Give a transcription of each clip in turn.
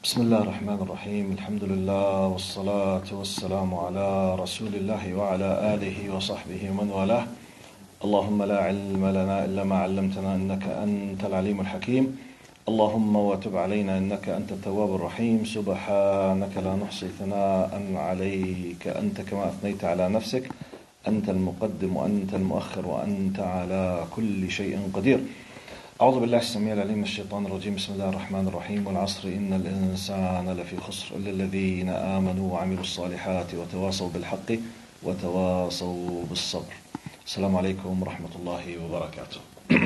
بسم الله الرحمن الرحيم الحمد لله والصلاة والسلام على رسول الله وعلى آله وصحبه ومن والاه. اللهم لا علم لنا إلا ما علمتنا إنك أنت العليم الحكيم. اللهم وتب علينا إنك أنت التواب الرحيم. سبحانك لا نحصي ثناء عليك أنت كما أثنيت على نفسك. أنت المقدم وأنت المؤخر وأنت على كل شيء قدير. أعوذ بالله السميع العليم من الشيطان الرجيم. بسم الله الرحمن الرحيم. والعصر إن الإنسان لفي خسر إلا الذين آمنوا وعملوا الصالحات وتواصوا بالحق وتواصوا بالصبر. السلام عليكم ورحمة الله وبركاته.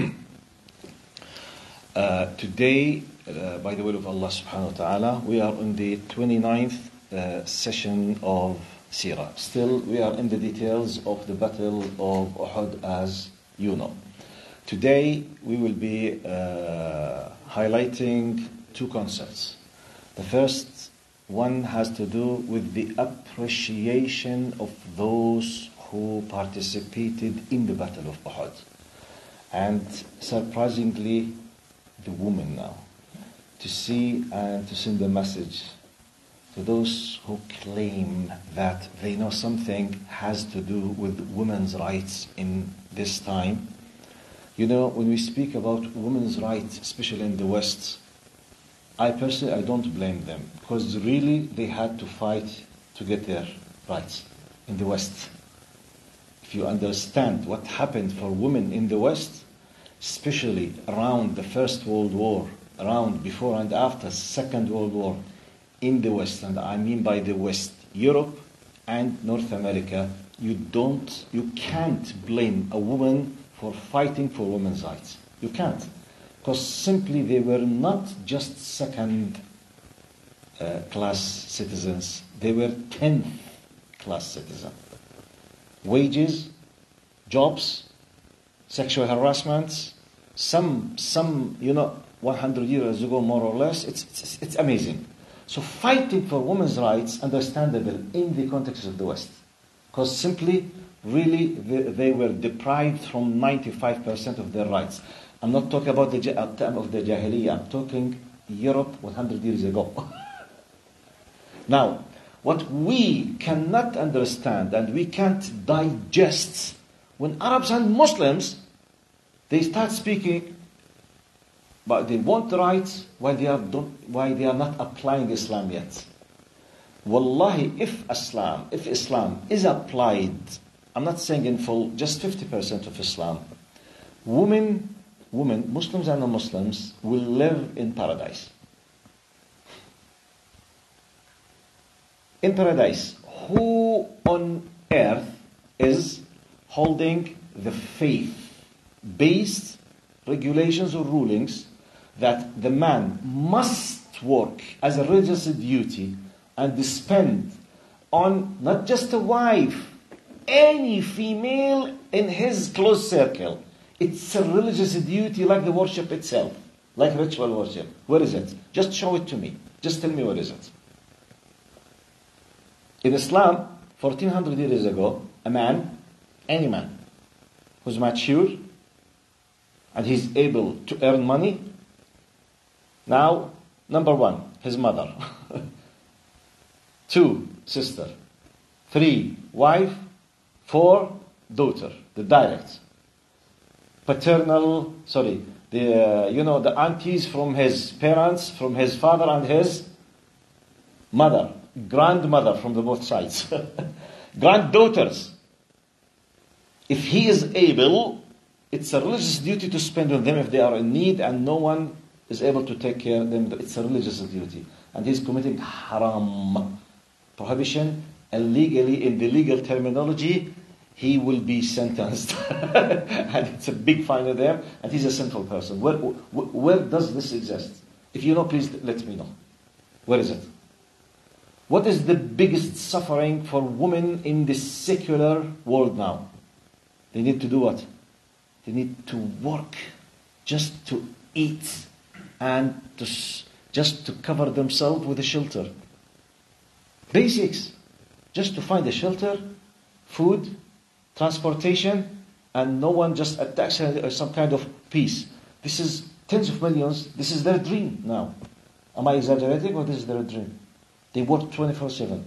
Today, by the will of Allah subhanahu wa ta'ala, we are in the 29th session of Sirah. Still, we are in the details of the Battle of Uhud, as you know. Today we will be highlighting two concepts. The first one has to do with the appreciation of those who participated in the Battle of Uhud. And surprisingly, the women now, to see and to send a message to those who claim that they know something has to do with women's rights in this time. You know, when we speak about women's rights, especially in the West, I don't blame them, because really they had to fight to get their rights in the West. If you understand what happened for women in the West, especially around the First World War, around before and after Second World War in the West, and I mean by the West, Europe and North America, you can't blame a woman for fighting for women's rights. You can't. Because simply they were not just second class citizens, they were 10th class citizens. Wages, jobs, sexual harassment, some 100 years ago more or less, it's amazing. So fighting for women's rights, understandable in the context of the West. Because simply, really, they were deprived from 95% of their rights. I'm not talking about the time of the Jahiliyyah. I'm talking Europe 100 years ago. Now, what we cannot understand and we can't digest, when Arabs and Muslims, they start speaking, but they want the rights while they are not applying Islam yet. Wallahi, if Islam is applied, I'm not saying in full, just 50% of Islam, women, Muslims and non-Muslims, will live in paradise. In paradise, who on earth is holding the faith-based regulations or rulings that the man must work as a religious duty and spend on not just a wife, any female in his close circle. It's a religious duty like the worship itself, like ritual worship. Where is it? Just show it to me. Just tell me where is it. In Islam, 1400 years ago, any man who's mature and he's able to earn money, now, number one, his mother. 2, sister. 3, wife. 4, daughter, the direct. Paternal, the aunties from his parents, from his father and his mother. Grandmother from the both sides. Granddaughters. If he is able, it's a religious duty to spend on them if they are in need and no one is able to take care of them. It's a religious duty. And he's committing haram. Prohibition, illegally, in the legal terminology, he will be sentenced. And it's a big fine of them, and he's a sinful person. Where does this exist? If you know, please let me know. Where is it? What is the biggest suffering for women in this secular world now? They need to do what? They need to work just to eat and just to cover themselves with a shelter. Basics. Just to find a shelter, food, transportation, and no one just attacks her, some kind of peace. This is tens of millions. This is their dream now. Am I exaggerating or this is their dream? They work 24/7.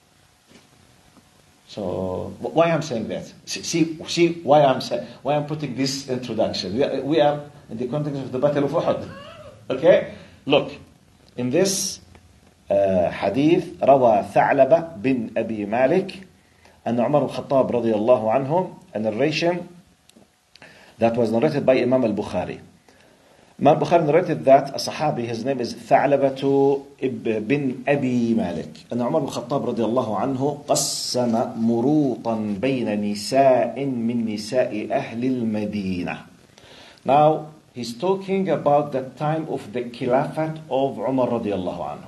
So why I'm saying that? See why I'm putting this introduction. We are in the context of the Battle of Uhud. Okay? Look, in this hadith, روى ثعلبة بن أبي مالك أن عمر الخطاب رضي الله عنه, a narration that was narrated by Imam al-Bukhari. Imam Bukhari narrated that a Sahabi, his name is ثعلبة بن أبي مالك, أن عمر الخطاب رضي الله عنه قسم مروطا بين نساء من نساء أهل المدينة. Now, he's talking about the time of the Khilafat of Umar radiallahu anhu.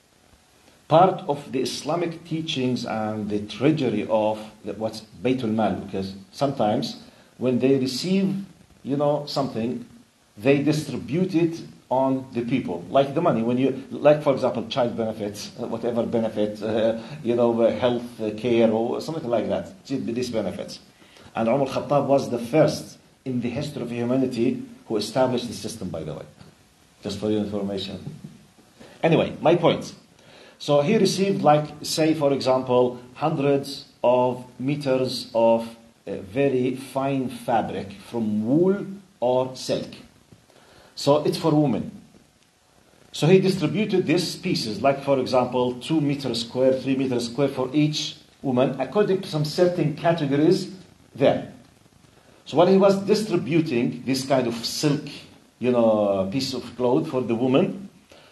Part of the Islamic teachings and the treasury of what's Baytul Mal, because sometimes when they receive, something, they distribute it on the people, like the money. When you, like for example, child benefits, whatever benefit, health care or something like that. These benefits, and Umar al-Khattab was the first in the history of humanity who established the system. By the way, just for your information. Anyway, my point. So he received, say for example, hundreds of meters of very fine fabric from wool or silk. So it's for women. So he distributed these pieces, like for example, 2 meters square, 3 meters square for each woman, according to some certain categories there. So when he was distributing this kind of silk, piece of cloth for the woman,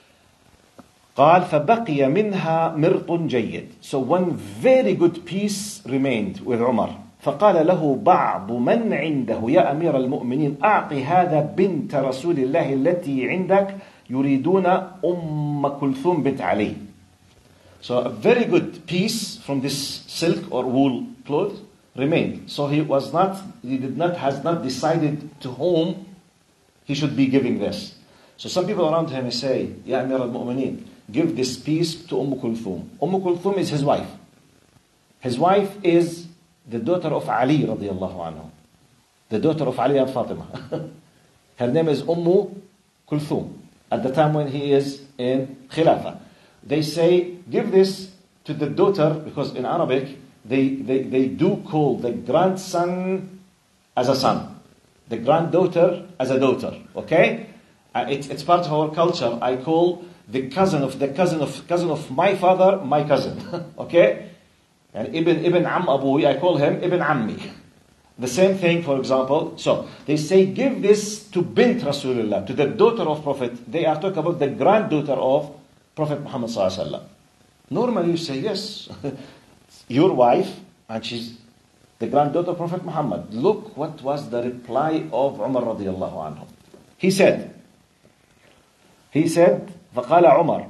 قال فبقي منها مرط جيد. So one very good piece remained with Umar. فقال له بعض من عنده يا أمير المؤمنين أعط هذا بنت رسول الله التي عندك يريدون كلثوم بنت علي. So a very good piece from this silk or wool cloth remained. So has not decided to whom he should be giving this. So some people around him say, يا أمير المؤمنين, give this piece to Kulthum. Kulthum is his wife. His wife is the daughter of Ali radiallahu anhu. The daughter of Ali and Fatima. Her name is Kulthum. At the time when he is in Khilafah. They say, give this to the daughter, because in Arabic, they do call the grandson as a son. The granddaughter as a daughter. Okay? It's part of our culture. I call the cousin of my father, my cousin. Okay? And Ibn Am Abuhi, I call him Ibn Ammi. The same thing, for example. So, they say, give this to Bint Rasulullah, to the daughter of Prophet. They are talking about the granddaughter of Prophet Muhammad Sallallahu Alaihi Wasallam. Normally you say, yes, your wife, and she's the granddaughter of Prophet Muhammad. Look what was the reply of Umar radiallahu anhu. He said, فقال عمر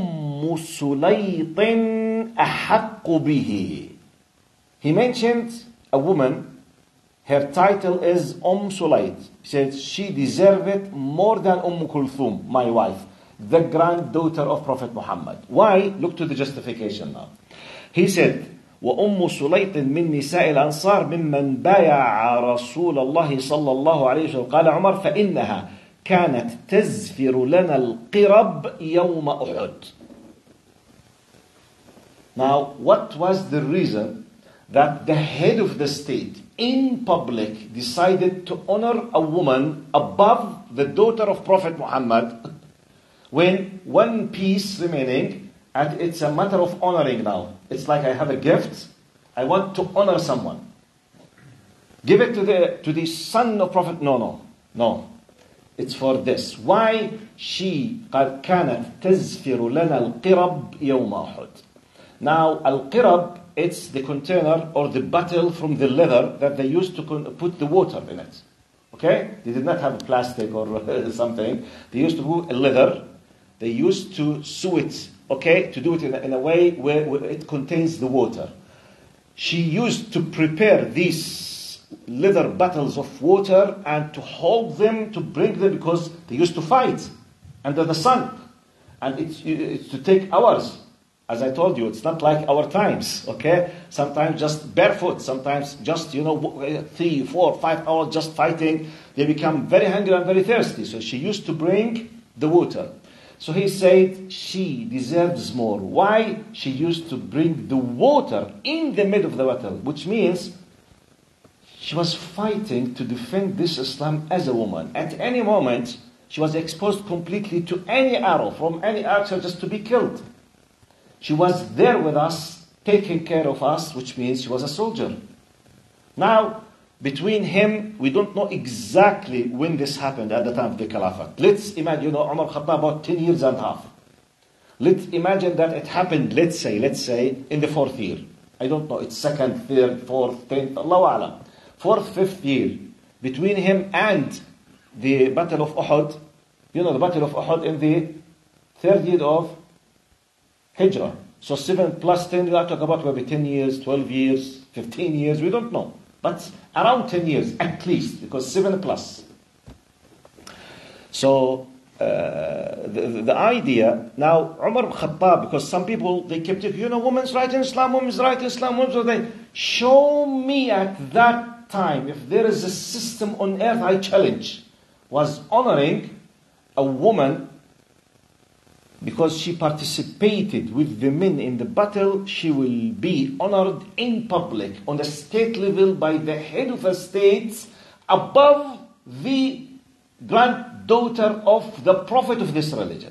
سليط أحق به. He mentioned a woman, her title is Sulayt. He said she deserved it more than Kulthum, my wife, the granddaughter of Prophet Muhammad. Why? Look to the justification now. He said, سليط من نساء الأنصار ممن بايع رسول الله صلى الله عليه وسلم. قال عمر فإنها كانت تزفر لنا القرب يوم أحد. Now, what was the reason that the head of the state in public decided to honor a woman above the daughter of Prophet Muhammad when one piece remaining, and it's a matter of honoring now. It's like I have a gift, I want to honor someone. Give it to the son of Prophet. No. It's for this. Why? She قد كانت تزفر لنا القرب يوم أحد. Now, al-qirab, it's the container or the bottle from the leather that they used to put the water in it. Okay? They did not have plastic or something. They used to put a leather. They used to sew it, okay? To do it in a way where it contains the water. She used to prepare these leather bottles of water and to hold them, to bring them, because they used to fight under the sun. And it's to take hours. As I told you, it's not like our times, okay? Sometimes just barefoot, sometimes just, 3, 4, 5 hours just fighting. They become very hungry and very thirsty. So she used to bring the water. So he said she deserves more. Why? She used to bring the water in the middle of the battle, which means she was fighting to defend this Islam as a woman. At any moment, she was exposed completely to any arrow from any archer just to be killed. She was there with us, taking care of us, which means she was a soldier. Now, between him, we don't know exactly when this happened at the time of the Caliphate. Let's imagine, Umar Khattab about 10 years and a half. Let's imagine that it happened, let's say, in the 4th year. I don't know, it's 2nd, 3rd, 4th, 10th, Allahu A'lam. 4th, 5th year. Between him and the Battle of Uhud, the Battle of Uhud in the 3rd year of Hijrah. So 7 plus 10, we are talking about maybe 10 years, 12 years, 15 years, we don't know. But around 10 years at least, because 7 plus. So the idea, now Umar ibn Khattab, because some people, they kept it, women's right in Islam, women's right in Islam, women's right. Show me at that time, if there is a system on earth, I challenge, was honoring a woman because she participated with the men in the battle, she will be honored in public on the state level by the head of a state above the granddaughter of the prophet of this religion.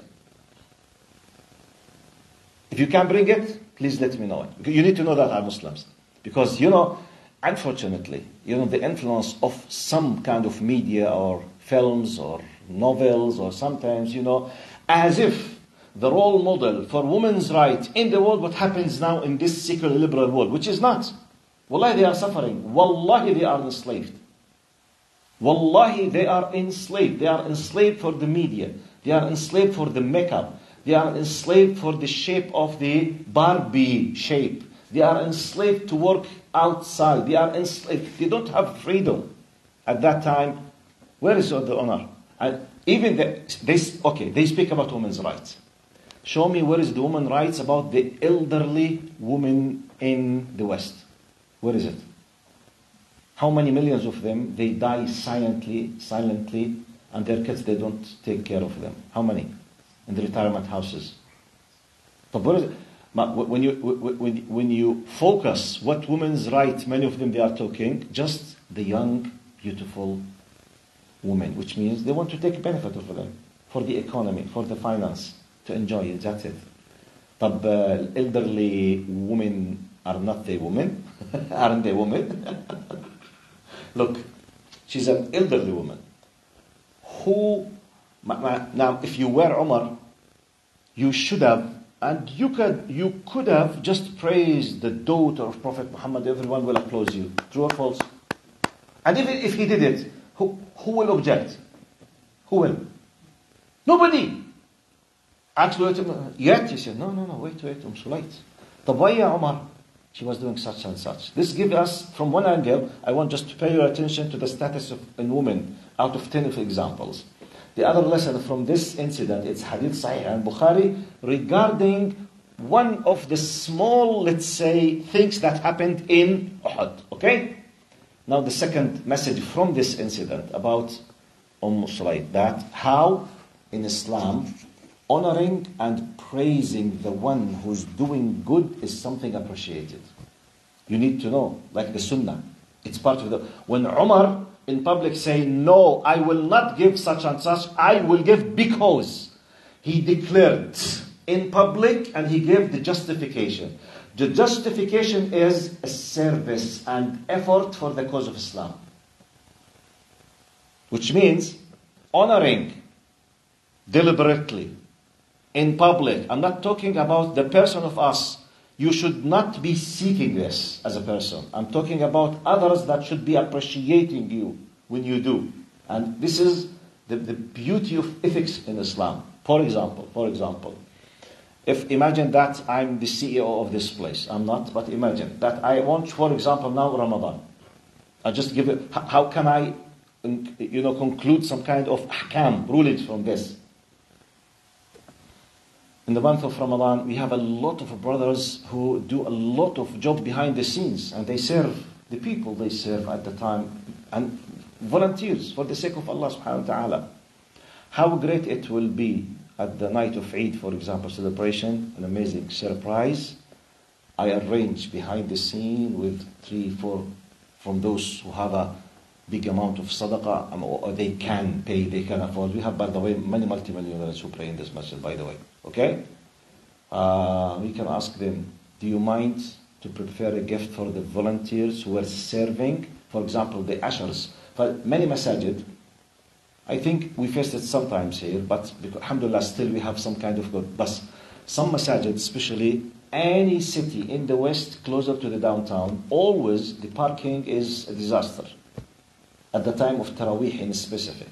If you can bring it, please let me know it. You need to know that are Muslims. Because, unfortunately, the influence of some kind of media or films or novels or sometimes, as if the role model for women's rights in the world, what happens now in this secular liberal world, which is not. Wallahi, they are suffering. Wallahi, they are enslaved. Wallahi, they are enslaved. They are enslaved for the media. They are enslaved for the makeup. They are enslaved for the shape of the Barbie shape. They are enslaved to work outside. They are enslaved. They don't have freedom. At that time, where is the honor? And even they speak about women's rights. Show me where is the women's rights about the elderly women in the West. Where is it? How many millions of them, they die silently, and their kids, they don't take care of them. How many? In the retirement houses. But where is it? When you focus what women's rights, many of them they are talking, just the young, beautiful women, which means they want to take benefit of them for the economy, for the finance, to enjoy it, that's it. But elderly women are not they women? Aren't they women? Look, she's an elderly woman. Now, if you were Umar, you should have, and you could have just praised the daughter of Prophet Muhammad. Everyone will applaud you. True or false? And even if he did it, who will object? Who will? Nobody. Actually, yet he said, no, wait, Sulayd. Tabaya Umar, she was doing such and such. This gives us, from one angle, I want just to pay your attention to the status of a woman out of 10 examples. The other lesson from this incident, it's Hadith Sahih and Bukhari, regarding one of the small, let's say, things that happened in Uhud. Okay? Now the second message from this incident about Sulayd, that how in Islam, honoring and praising the one who's doing good is something appreciated. You need to know, like the Sunnah. It's part of the... When Umar in public say, no, I will not give such and such, I will give because. He declared in public and he gave the justification. The justification is a service and effort for the cause of Islam. Which means honoring deliberately in public. I'm not talking about the person of us. You should not be seeking this as a person. I'm talking about others that should be appreciating you when you do. And this is the beauty of ethics in Islam. For example, if imagine that I'm the CEO of this place. I'm not, but imagine that I want, for example, now Ramadan. I just give it, how can I, conclude some kind of ahkam, rulings from this? In the month of Ramadan, we have a lot of brothers who do a lot of job behind the scenes, and they serve the people they serve at the time, and volunteers for the sake of Allah subhanahu wa ta'ala. How great it will be at the night of Eid, for example, celebration, an amazing surprise. I arrange behind the scene with 3-4 from those who have a big amount of sadaqah, or they can pay, they can afford. We have, by the way, many multimillionaires who pray in this masjid, by the way. Okay? We can ask them, do you mind to prepare a gift for the volunteers who are serving? For example, the ushers. For many masajid, I think we face it sometimes here, but alhamdulillah, still we have some kind of good. But some masajid, especially any city in the west closer to the downtown, always the parking is a disaster. At the time of Taraweeh in specific.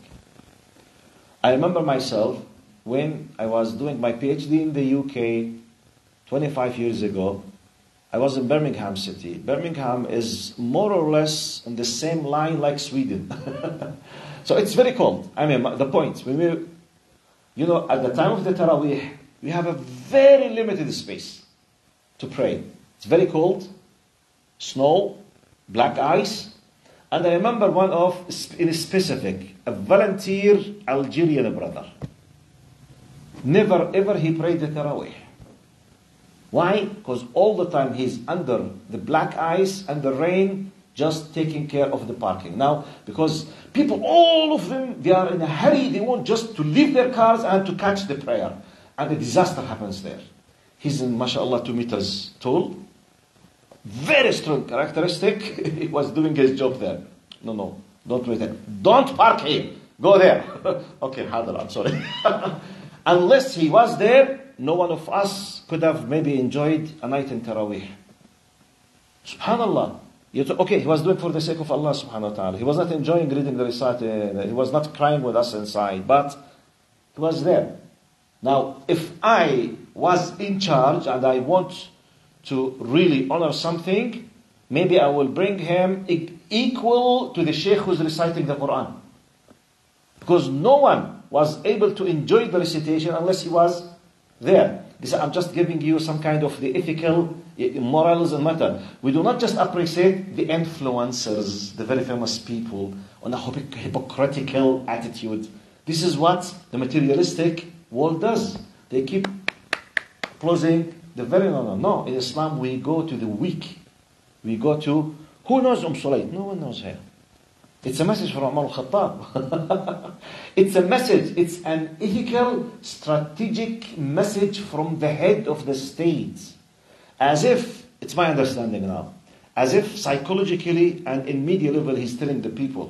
I remember myself when I was doing my PhD in the UK 25 years ago. I was in Birmingham city. Birmingham is more or less in the same line like Sweden. So it's very cold. I mean, the point, when we, at the time of the Taraweeh, we have a very limited space to pray. It's very cold, snow, black ice. And I remember one of, in specific, a volunteer Algerian brother. Never ever he prayed the Taraweeh. Why? Because all the time he's under the black ice and the rain, just taking care of the parking. Now, because people, all of them, they are in a hurry. They want just to leave their cars and to catch the prayer. And a disaster happens there. He's in, mashallah, 2 meters tall. Very strong characteristic. He was doing his job there. No, don't wait there. Don't park here. Go there. Okay, Hadar, I'm sorry. Unless he was there, no one of us could have maybe enjoyed a night in Taraweeh. Subhanallah. Okay, he was doing for the sake of Allah subhanahu wa ta'ala. He was not enjoying reading the recital. He was not crying with us inside, but he was there. Now, if I was in charge and I want to really honor something, maybe I will bring him equal to the sheikh who's reciting the Quran. Because no one was able to enjoy the recitation unless he was there. I'm just giving you some kind of the ethical morals and matter. We do not just appreciate the influencers, the very famous people, on a hypocritical attitude. This is what the materialistic world does. They keep closing the very no. In Islam, we go to the weak. We go to, who knows Sulaym? No one knows her. It's a message from Umar al-Khattab. It's a message. It's an ethical, strategic message from the head of the state. As if, it's my understanding now, as if psychologically and in media level he's telling the people,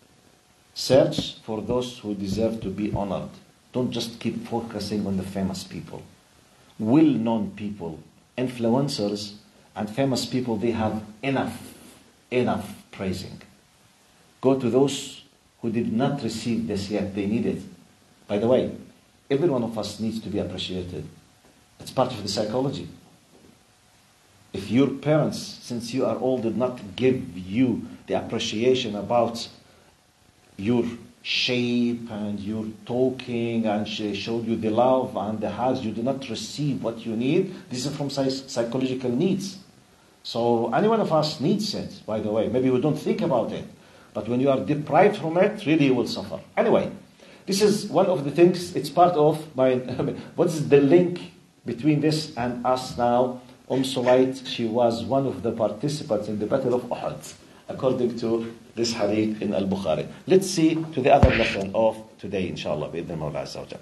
search for those who deserve to be honored. Don't just keep focusing on the famous people. Well-known people, influencers, and famous people, they have enough praising. Go to those who did not receive this yet, they need it. By the way, every one of us needs to be appreciated. It's part of the psychology. If your parents, since you are old, did not give you the appreciation about your shape and your talking and showed you the love and the hugs, you do not receive what you need, this is from psychological needs. So any one of us needs it, by the way. Maybe we don't think about it. But when you are deprived from it, really you will suffer. Anyway, this is one of the things, it's part of my, what is the link between this and us now? Sulayt, she was one of the participants in the Battle of Uhud, according to this hadith in Al-Bukhari. Let's see to the other lesson of today, inshallah, bi'idhn Mawla Azza wa Jal.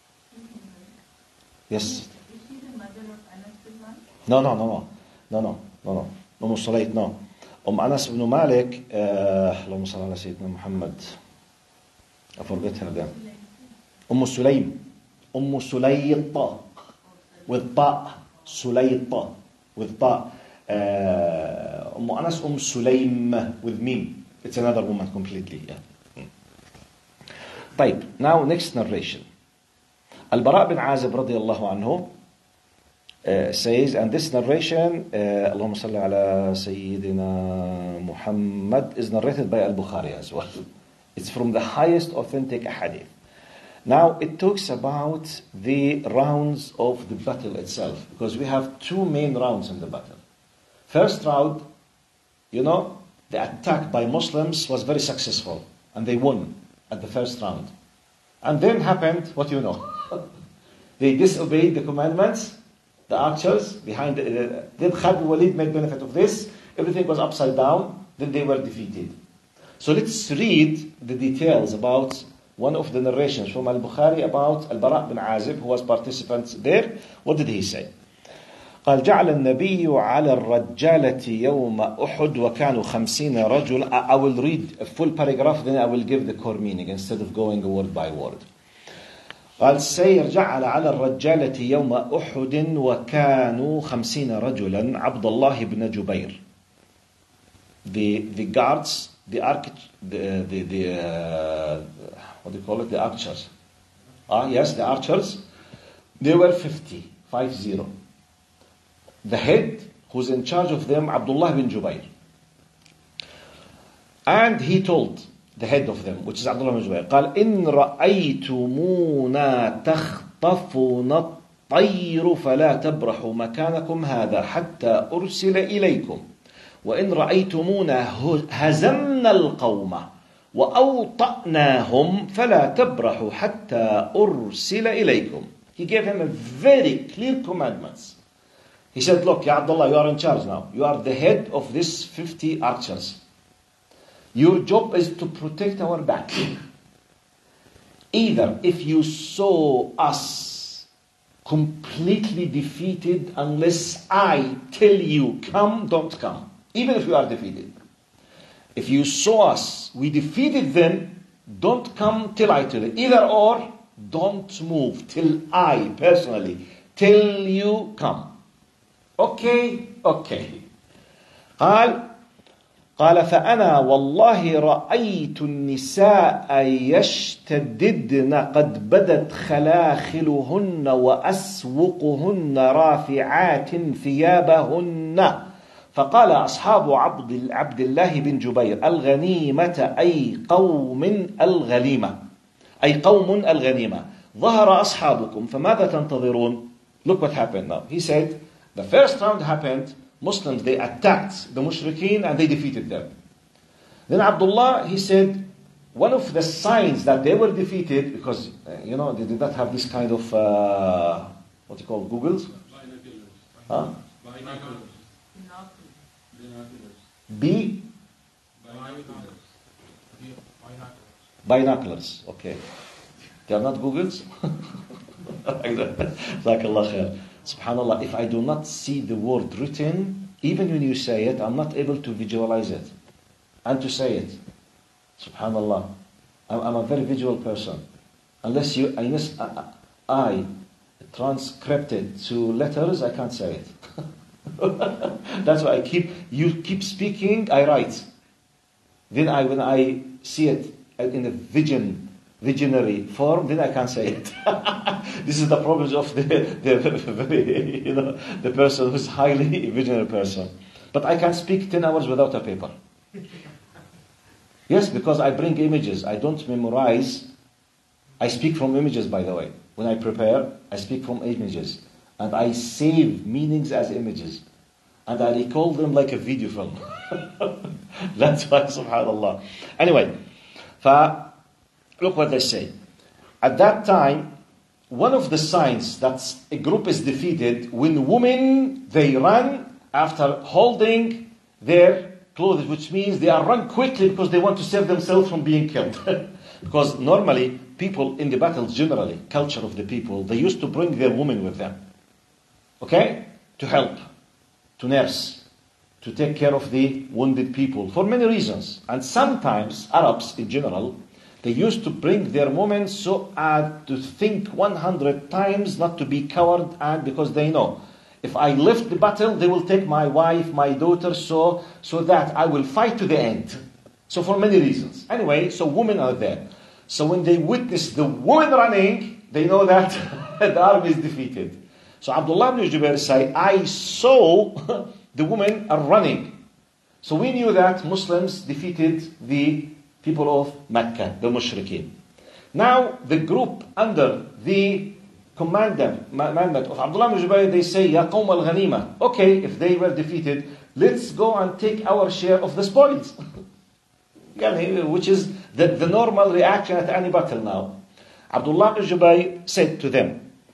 Yes? Is she the mother of Anas bin Malik? No. Sulayt, no. Anas ibn Malik, Allahumma salli ala Sayyidina Muhammad. I forget her name. Sulaym. Sulayt. With ta. Sulayt. With ta. Anas Sulaym with mim. It's another woman completely. Yeah. طيب, now next narration. Al-Bara bin Azib radiyallahu anhu says, and this narration, Allahumma salli ala Sayyidina Muhammad, is narrated by Al-Bukhari as well. It's from the highest authentic hadith. Now, it talks about the rounds of the battle itself, because we have 2 main rounds in the battle. First round, the attack by Muslims was very successful, and they won at the first round. And then happened what you know. They disobeyed the commandments. The archers behind did Khalid bin Walid make benefit of this? Everything was upside down. Then they were defeated. So let's read the details about one of the narrations from Al-Bukhari about Al-Bara' bin Azib, who was participant there. What did he say? قال جعل النبي على الرجالة يوم أحد وكانوا 50 رجل. I will read a full paragraph, then I will give the core meaning instead of going word by word. قال سير جعل على الرجالة يوم أحد وكانوا 50 رجلا عبد الله بن جبير. The guards, the what do you call it? The archers. Yes, the archers. They were 50. The head, who's in charge of them, Abdullah bin Jubayr. And he told the head of them, which is Abdullah bin Jubayr, قال إن رأيتمونا تخطفنا الطير فلا تبرحوا مكانكم هذا حتى أرسل إليكم وإن رأيتمونا هزمنا القوم وأوطأناهم فلا تبرحوا حتى أرسل إليكم. He gave him a very clear commandments. He said, look, Ya Abdullah, you are in charge now. You are the head of these 50 archers. Your job is to protect our back. Either if you saw us completely defeated, unless I tell you, come, don't come. Even if you are defeated. If you saw us, we defeated them, don't come till I tell you. Either or, don't move till I personally tell you, come. Okay. قال فأنا والله رأيت النساء يشتددن قد بدت خلاخلهن وأسوقهن رافعات ثيابهن فقال أصحاب عبد الله بن جبير الغنيمة أي قوم الغنيمة ظهر أصحابكم فماذا تنتظرون? Look what happened now. He said, the first round happened, Muslims, they attacked the mushrikeen and they defeated them. Then Abdullah, he said, one of the signs that they were defeated, because, they did not have this kind of, what you call, Googles? Binoculars, okay. They are not Googles? Jazakallah khair. Subhanallah, if I do not see the word written, even when you say it, I'm not able to visualize it and to say it. Subhanallah. I'm a very visual person. Unless I transcript it to letters, I can't say it. That's why you keep speaking, I write. Then when I see it in a visionary form, then I can't say it. This is the problem of the person who's highly visionary person. But I can speak 10 hours without a paper. Yes, because I bring images. I don't memorize. I speak from images, by the way. When I prepare, I speak from images. And I save meanings as images. And I recall them like a video film. That's why, subhanAllah. Anyway, look what they say. At that time, one of the signs that a group is defeated, when women, they run after holding their clothes, which means they are run quickly because they want to save themselves from being killed. Because normally, people in the battles generally, culture of the people, they used to bring their women with them. Okay? To help, to nurse, to take care of the wounded people, for many reasons. And sometimes, Arabs in general, they used to bring their women so as to think 100 times not to be coward, and because they know, if I lift the battle, they will take my wife, my daughter, so that I will fight to the end. So for many reasons. Anyway, so women are there. So when they witness the woman running, they know that the army is defeated. So Abdullah ibn Jubair said, I saw the women are running. So we knew that Muslims defeated the people of Mecca, the mushrikeen. Now the group under the commandment of Abdullah ibn Jubair, they say, Ya qawm al-ghanima. Okay, if they were defeated, let's go and take our share of the spoils. Which is the normal reaction at any battle now. Abdullah ibn Jubair said to them,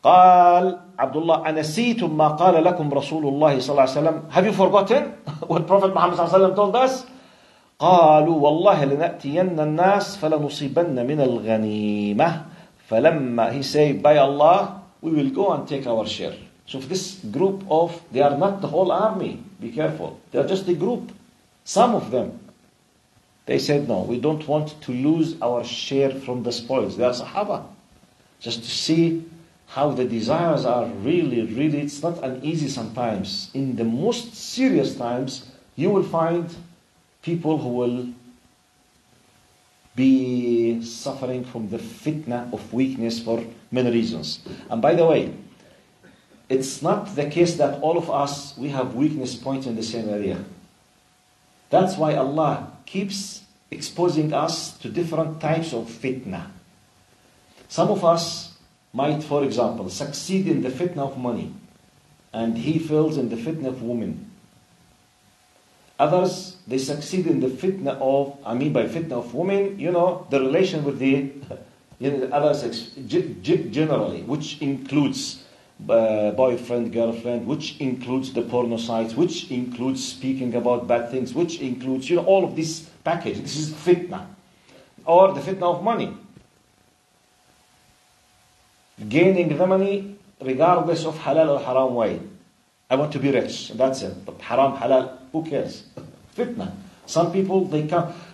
قال Abdullah, أنسيتم ما قال لكم رسول الله صلى الله عليه وسلم? Have you forgotten what Prophet Muhammad صلى الله عليه وسلم told us? قالوا والله لنأتين الناس فلنصيبن من الغنيمة. فلما he said, by Allah, we will go and take our share. So this group of, they are not the whole army. Be careful. They are just a group. Some of them, they said, no, we don't want to lose our share from the spoils. They are Sahaba. Just to see how the desires are really, it's not uneasy sometimes. In the most serious times, you will find people who will be suffering from the fitna of weakness for many reasons. And by the way, it's not the case that all of us, we have weakness points in the same area. That's why Allah keeps exposing us to different types of fitna. Some of us might, for example, succeed in the fitna of money, and he fails in the fitna of women. Others, they succeed in the fitna of, by fitna of women, the relation with the other sex, generally, which includes boyfriend, girlfriend, which includes the porno sites, which includes speaking about bad things, which includes, all of this package. This is fitna. Or the fitna of money. Gaining the money regardless of halal or haram way. I want to be rich, that's it. But haram, halal, who cares? Fitna. Some people, they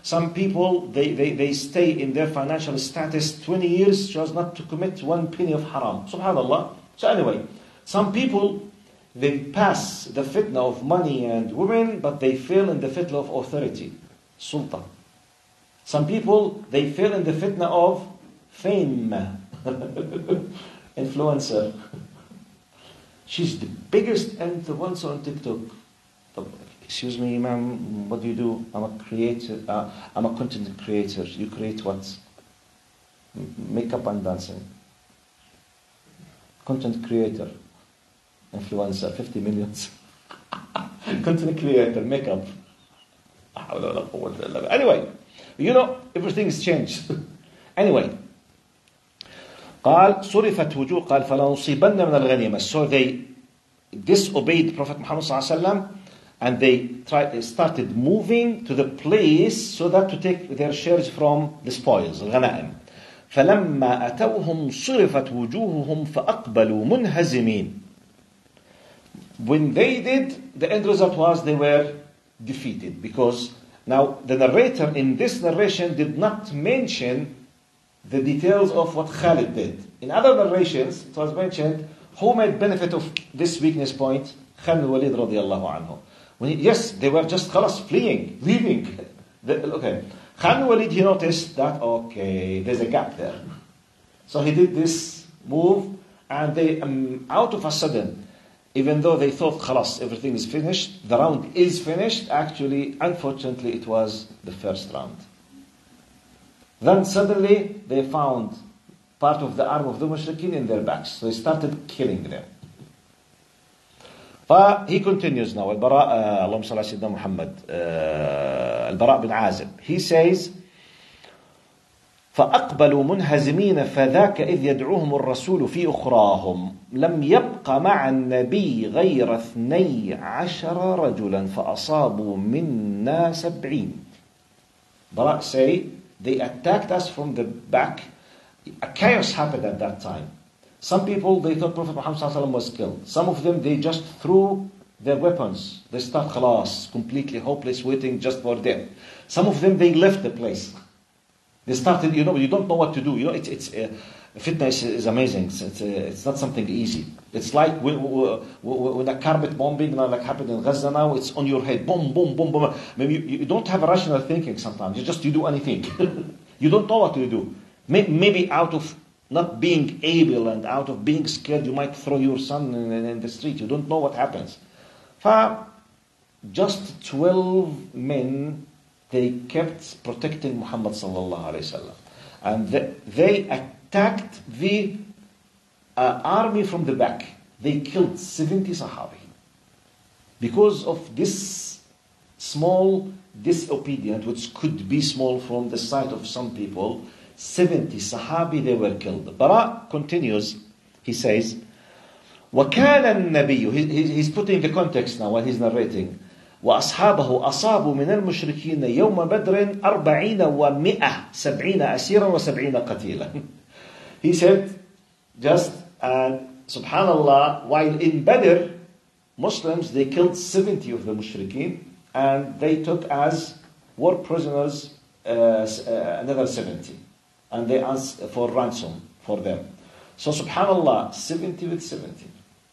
stay in their financial status 20 years so as not to commit 1 penny of haram. Subhanallah. So anyway, some people, they pass the fitna of money and women, but they fail in the fitna of authority, sultan. Some people, they fail in the fitna of fame, influencer. She's the biggest influencer on TikTok. Excuse me, ma'am, what do you do? I'm a creator. I'm a content creator. You create what? Makeup and dancing. Content creator, influencer, 50 millions. Content creator, makeup. Anyway, everything is changed. Anyway, قال صرفت وجوه قال فلنصيبن من الغنيمة. So they disobeyed Prophet Muhammad صلى الله عليه وسلم, and they started moving to the place so that to take their shares from the spoils, الغنائم. فلما أتوهم صرفت وجوههم فأقبلوا منهزمين. When they did, the end result was they were defeated, because now the narrator in this narration did not mention the details of what Khalid did. In other narrations, it was mentioned who made benefit of this weakness point. Khalid Walid radiallahu anhu. Yes, they were just fleeing, leaving. Okay. Khalid Walid, he noticed that, there's a gap there. So he did this move, and they, out of a sudden, even though they thought, khalas, everything is finished, the round is finished, actually, unfortunately, it was the first round. Then suddenly, they found part of the arm of the mushrikeen in their backs. So they started killing them. He continues now. Al-Bara' Allahumma salli ala Sayyidina Muhammad. Al-Bara' bin Azib. He says, فأقبلوا منهزمين فذاك إذ يدعوهم الرسول في أخراهم لم يبق مع النبي غير 12 رجلا فأصابوا منا 70. Bara' say, they attacked us from the back. A chaos happened at that time. Some people, they thought Prophet Muhammad was killed. Some of them, they just threw their weapons. They start khalas, completely hopeless, waiting just for death. Some of them, they left the place. They started, you don't know what to do. Fitness is amazing. It's not something easy. It's like when a carpet bombing, like happened in Gaza now, it's on your head. Boom, boom, boom, boom. Maybe you don't have a rational thinking sometimes. You do anything. You don't know what to do. Maybe out of not being able and out of being scared, you might throw your son in the street. You don't know what happens. Just 12 men, they kept protecting Muhammad sallallahu alaihi wasallam, and they attacked the army from the back. They killed 70 Sahabi because of this small disobedience, which could be small from the sight of some people. 70 Sahabi, they were killed. Bara continues, He says, وَكَانَ النَّبِيُّ, he's putting the context now while he's narrating. وأصحابه أصابوا من المشركين يوم بدر 40 و100 70 أسيرا و70 قتيلا. He said, just subhanallah, while in Badr, Muslims, they killed 70 of the mushrikeen and they took as war prisoners another 70. And they asked for ransom for them. So subhanallah, 70 with 70.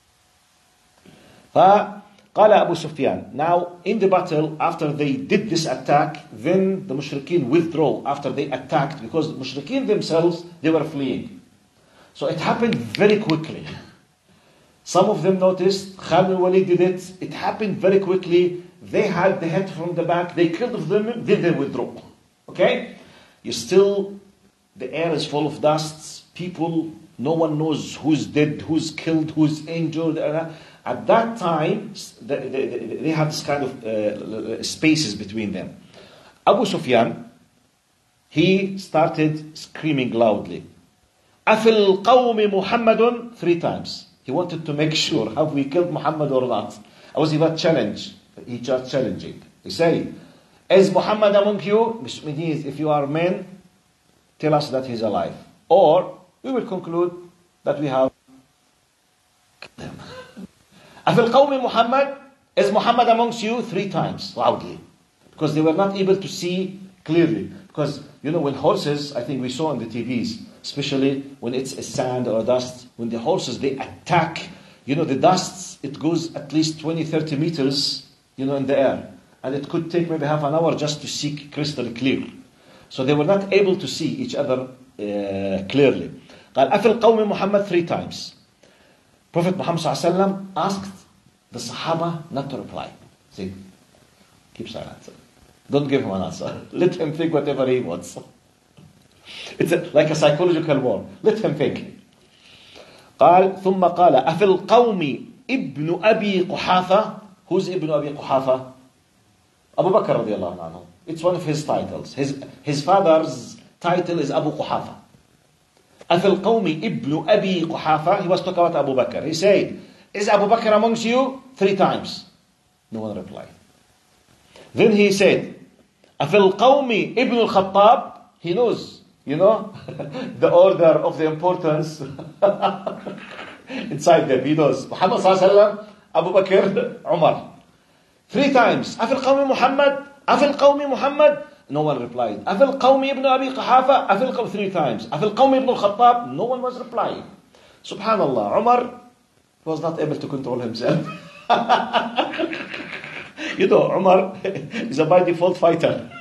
قال Abu Sufyan, now in the battle, after they did this attack, then the mushrikeen withdrew after they attacked, because the mushrikeen themselves, they were fleeing. So it happened very quickly. Some of them noticed, Khalid al-Walid did it, it happened very quickly. They had the head from the back, they killed them, then they withdrew. Okay? The air is full of dust, people, no one knows who's dead, who's killed, who's injured. At that time, they had this kind of spaces between them. Abu Sufyan, he started screaming loudly, أَفِي الْقَوْمِ مُحَمَّدٌ 3 times. He wanted to make sure, have we killed Muhammad or not? I was about challenge. He just challenging. He said, is Muhammad among you? Which means if you are men, tell us that he's alive. Or we will conclude that we have killed him. أَفِي الْقَوْمِ Muhammad, is Muhammad amongst you? 3 times, loudly. Because they were not able to see clearly. Because, when horses, I think we saw on the TVs, especially when it's a sand or a dust, when the horses, they attack, the dust, it goes at least 20, 30 meters, in the air. And it could take maybe half an hour just to see crystal clear. So they were not able to see each other clearly. قال أَفِي الْقَوْمِ Muhammad 3 times. Prophet Muhammad ﷺ asked the Sahaba not to reply. Say, keep silent. Don't give him an answer. Let him think whatever he wants. It's like a psychological war. Let him think. قال ثم قال أفي القوم ابن أبي قحافة. Who's Ibn Abi Quhafa? Abu Bakr radiallahu anhu. It's one of his titles. His father's title is Abu Quhafa. أفي القوم ابن أبي قحافة. He was talking about Abu Bakr. He said, is Abu Bakr amongst you? 3 times. No one replied. Then he said, أفي القوم ابن الخطاب. He knows, the order of the importance inside them. He knows. Muhammad sallallahu alaihi wasallam, Abu Bakr, Umar. 3 times. أفي القوم محمد. أفي القوم محمد. No one replied. أفي القوم ابن أبي قحافة. أفي القوم 3 times. أفي القوم ابن الخطاب. No one was replying. Subhanallah. Umar was not able to control himself. Umar is a by default fighter.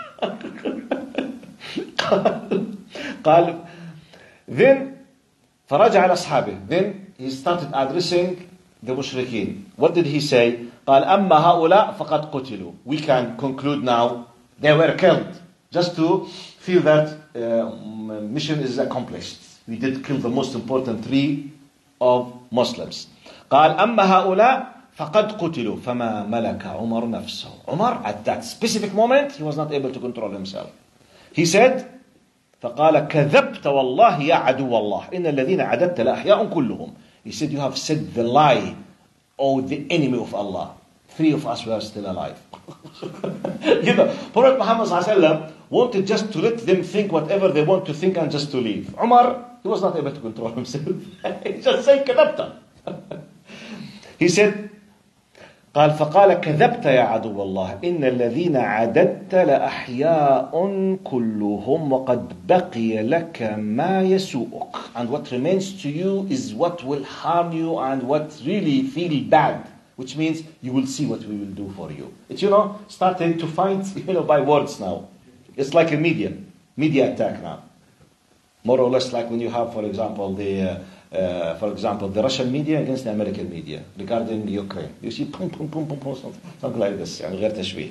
قال then فرجع على أصحابه. Then he started addressing the mushrikeen. What did he say? قال أما هؤلاء فقد قتلوا. We can conclude now they were killed. Just to feel that mission is accomplished. We did kill the most important 3 of Muslims. قال أما هؤلاء فقد قتلوا فما ملك عمر نفسه. Umar at that specific moment he was not able to control himself. He said فقال كذبت والله يا عدو الله إن الذين عددت لأحياء كلهم. He said, you have said the lie, O the enemy of Allah. 3 of us were still alive. Prophet Muhammad ﷺ wanted just to let them think whatever they want to think and just to leave. Umar, he was not able to control himself. He just said كذبت. He said قال فقال كذبت يا عدو الله إن الذين عددت لأحياء كلهم وقد بقي لك ما يسوءك. And what remains to you is what will harm you and what really feel bad, which means you will see what we will do for you. It's starting to find by words now. It's like a media attack now, more or less like when you have, for example, the Russian media against the American media regarding Ukraine. You see, boom, boom, boom, boom, something like this. غير تشويه.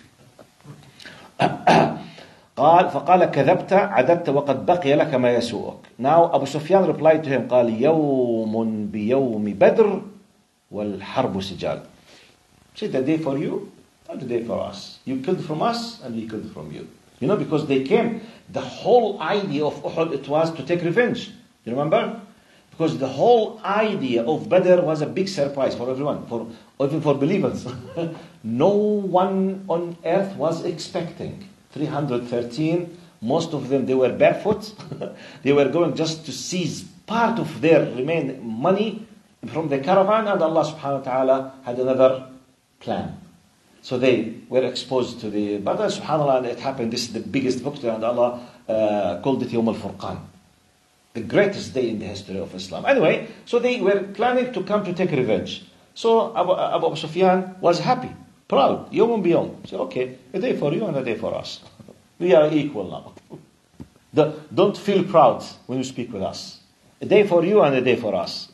فقال كذبت عددت وقد بقي لك ما يسوءك. Now Abu Sufyan replied to him قال يوم بيوم بدر والحرب سجال. Say the day for you, not the day for us. You killed from us and we killed from you. Because they came, the whole idea of Uhud, it was to take revenge. You remember? Because the whole idea of Badr was a big surprise for everyone, even for believers. No one on earth was expecting. 313, most of them, they were barefoot. They were going just to seize part of their remaining money from the caravan, and Allah subhanahu wa ta'ala had another plan. So they were exposed to the Badr. Subhanallah, and it happened. This is the biggest victory, and Allah called it Yawm al-Furqan. The greatest day in the history of Islam. Anyway, so they were planning to come to take revenge. So Abu Sufyan was happy, proud. Yawm biyawm. So okay, a day for you and a day for us. We are equal now. Don't feel proud when you speak with us. A day for you and a day for us.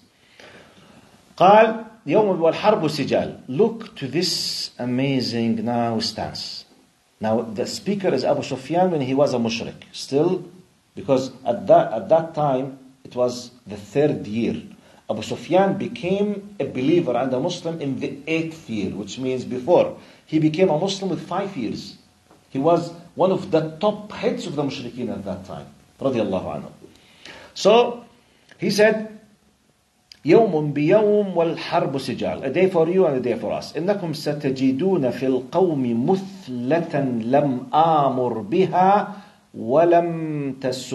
قال يوم والحرب سجال. Look to this amazing now stance. Now the speaker is Abu Sufyan when he was a mushrik. Still, because at that time it was the 3rd year. Abu Sufyan became a believer and a Muslim in the 8th year, which means before he became a Muslim with 5 years. He was one of the top heads of the mushrikeen at that time. Radiallahu anhu. So he said, يوم بيوم والحرب سجال. A day for you and a day for us. إنكم ستجدون في القوم مثلة لم آمر بها ولم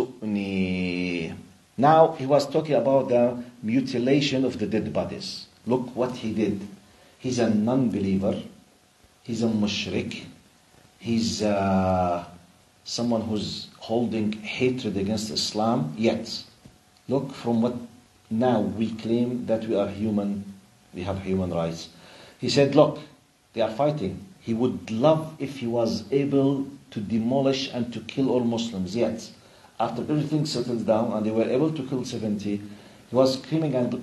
تسؤني. Now he was talking about the mutilation of the dead bodies. Look what he did. He's a non-believer. He's a mushrik. He's someone who's holding hatred against Islam. Yet, look from what now we claim that we are human. We have human rights. He said, look, they are fighting. He would love if he was able to demolish and to kill all Muslims. Yet, after everything settled down and they were able to kill 70, he was screaming and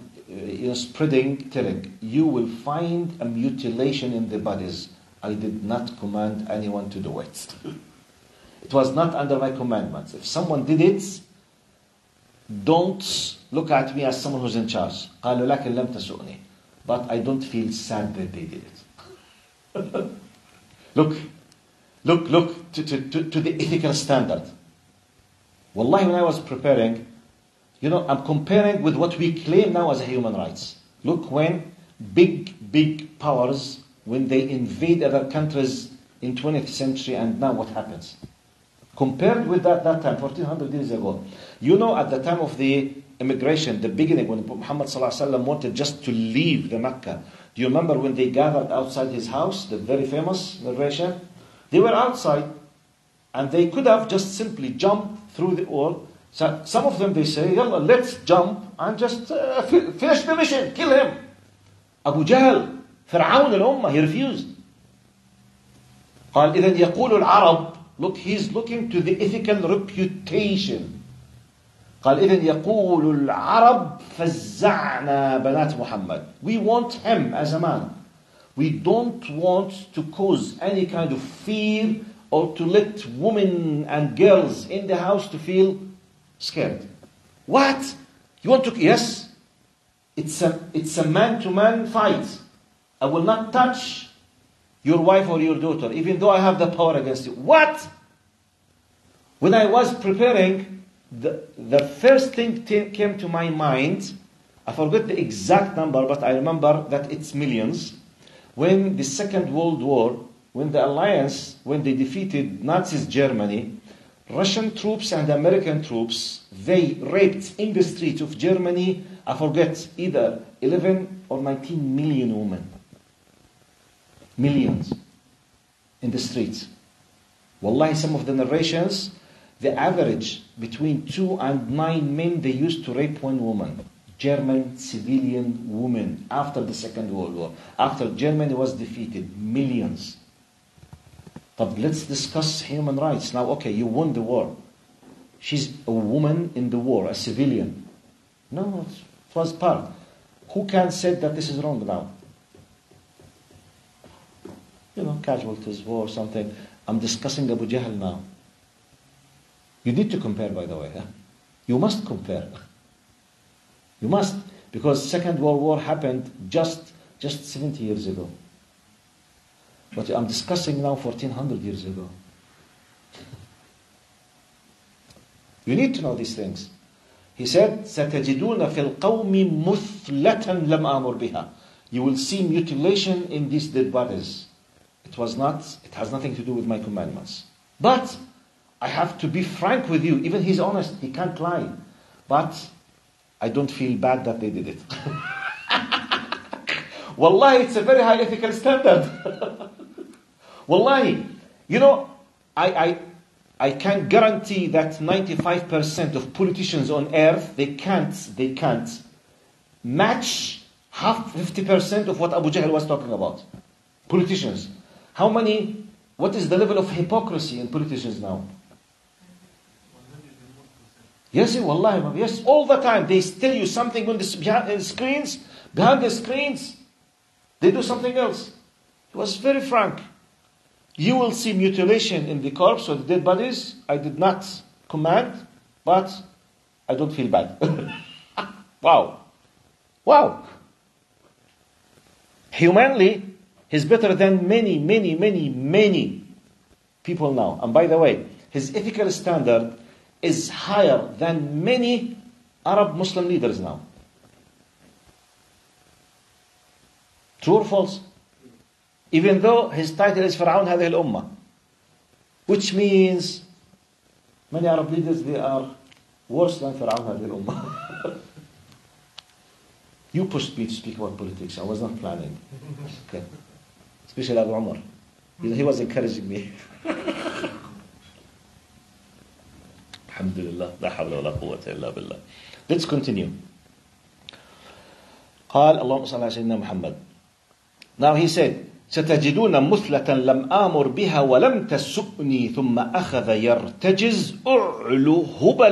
telling, you will find a mutilation in the bodies. I did not command anyone to do it. It was not under my commandments. If someone did it, don't look at me as someone who's in charge. قالوا لكن لم تسؤني. But I don't feel sad that they did it. Look to the ethical standard. Wallahi, when I was preparing, I'm comparing with what we claim now as human rights. Look when big powers, when they invade other countries in 20th century, and now what happens? Compared with that time, 1400 years ago. At the time of the immigration, the beginning, when Muhammad ﷺ wanted just to leave the Mecca, do you remember when they gathered outside his house, the very famous narration? They were outside, and they could have just simply jumped through the wall. So some of them, they say, Yalla, let's jump and just finish the mission, kill him. Abu Jahl, Fir'aun al-Ummah, he refused. قال إذن يقول العرب, look, he's looking to the ethical reputation. قال إذن يقول العرب فزعنا بنات محمد. We want him as a man. We don't want to cause any kind of fear or to let women and girls in the house to feel scared. What? You want to? Yes. It's a man-to-man fight. I will not touch your wife or your daughter, even though I have the power against you. What? When I was preparing, the first thing came to my mind, I forget the exact number, but I remember that it's millions. When the Second World War, when the Alliance, when they defeated Nazis Germany, Russian troops and American troops, they raped in the streets of Germany, I forget, either 11 or 19 million women. Millions in the streets. Wallahi, some of the narrations, the average between 2 and 9 men, they used to rape 1 woman. German civilian women after the Second World War. After Germany was defeated, millions. But let's discuss human rights. Now, okay, you won the war. She's a woman in the war, a civilian. No, it was part. Who can say that this is wrong now? Casualties, war, something. I'm discussing Abu Jahl now. You need to compare, by the way. You must compare. You must, because Second World War happened just 70 years ago. But I'm discussing now 1400 years ago. You need to know these things. He said, سَتَجِدُونَ فِي الْقَوْمِ مُثْلَةً لَمْ آمُرْ بِهَا. You will see mutilation in these dead bodies. It has nothing to do with my commandments. But I have to be frank with you. Even he's honest, he can't lie. But I don't feel bad that they did it. Wallahi, it's a very high ethical standard. Wallahi, you know, I can guarantee that 95% of politicians on earth, they can't match 50% of what Abu Jahl was talking about. Politicians. What is the level of hypocrisy in politicians now? Yes, wallahi, yes, all the time. They tell you something on behind the screens, they do something else. He was very frank. You will see mutilation in the corpse or the dead bodies. I did not command, but I don't feel bad. Wow. Humanly, he's better than many people now. And by the way, his ethical standard is higher than many Arab Muslim leaders now. True or false? Even though his title is Fir'aun هذه الأمة, which means many Arab leaders, they are worse than Fir'aun هذه الأمة. You pushed me to speak about politics. I was not planning. Okay. Especially Abu Umar. He was encouraging me. Alhamdulillah. La hawla wa la quwwata illa billah. Let's continue. قال اللهم صل على سيدنا محمد. Now he said, ستجدون مثلة لم آمر بها ولم تسؤني ثم أخذ يرتجز أعلو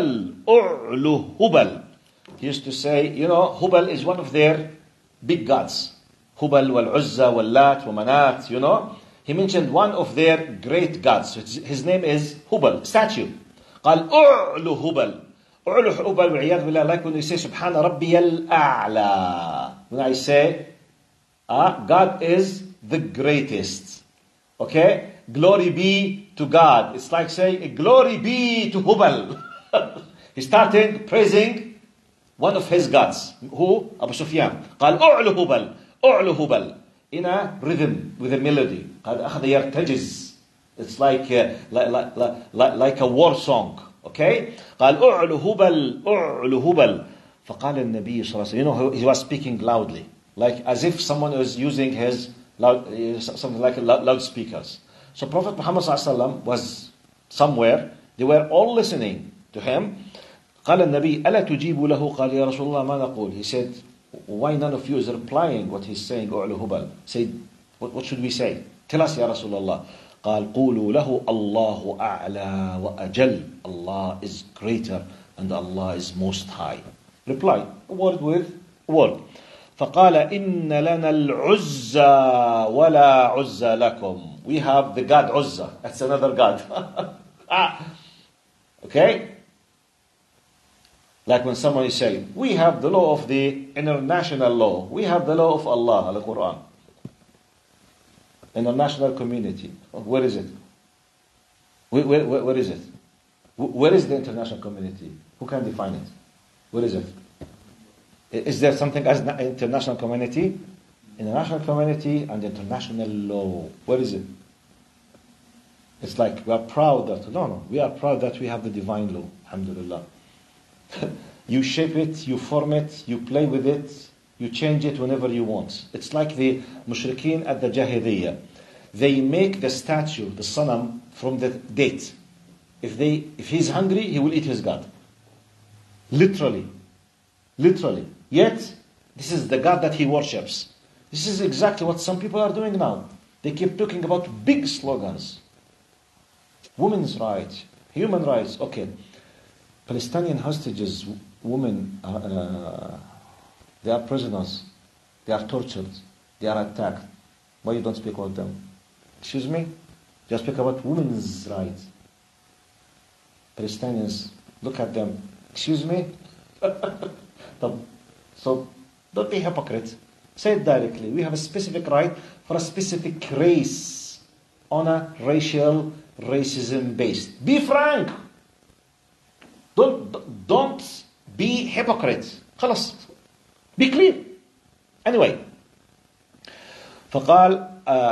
هبل. He used to say, you know, Hubal is one of their big gods. Hubal wal Uzza wal Lat wal Manat, you know. He mentioned one of their great gods. His name is Hubal, statue. قال أعلو هبل. أعلو هبل والعياذ بالله, like when you say سبحان ربي الأعلى. When I say, God is the greatest. Okay? Glory be to God. It's like saying, glory be to Hubal. He started praising one of his gods. Who? Abu Sufyan. قال أعلو هبل. In a rhythm, with a melody. قال أخذ يرتجز. It's like a war song. Okay? قال أعلو هبل. فقال النبي صلى الله عليه وسلم. You know, he was speaking loudly. Like as if someone was using his something like loudspeakers. So Prophet Muhammad صلى الله عليه وسلم was somewhere. They were all listening to him. قال النبي ألا تجيب له قال يا رسول الله ما نقول. He said, why none of you is replying what he's saying? أعلو هبل. Said, what should we say? Tell us يا رسول الله. قال قولوا له الله أعلى وأجل. Allah is greater and Allah is most high. Reply, word with word. فقال إن لنا العزى ولا عزى لكم. We have the God Uzza. That's another God. Okay? Like when someone is saying, we have the law of the international law. We have the law of Allah, Al-Quran. International community. Where is it? Where is it? Where is the international community? Who can define it? Where is it? Is there something as international community? International community and international law. Where is it? It's like we are proud that, no, we are proud that we have the divine law. Alhamdulillah. You shape it, you form it, you play with it, you change it whenever you want. It's like the mushrikeen at the Jahiliyyah. They make the statue, the sanam, from the date. If he's hungry, he will eat his God. Literally. Yet, this is the God that he worships. This is exactly what some people are doing now. They keep talking about big slogans. Women's rights, human rights. Okay. Palestinian hostages, women, they are prisoners. They are tortured. They are attacked. Why you don't speak about them? Excuse me? Just speak about women's rights. Palestinians, look at them. Excuse me? So, don't be hypocrite. Say it directly. We have a specific right for a specific race on a racism based. Be frank. Don't be hypocrites. خلاص. Be clear. Anyway. فقال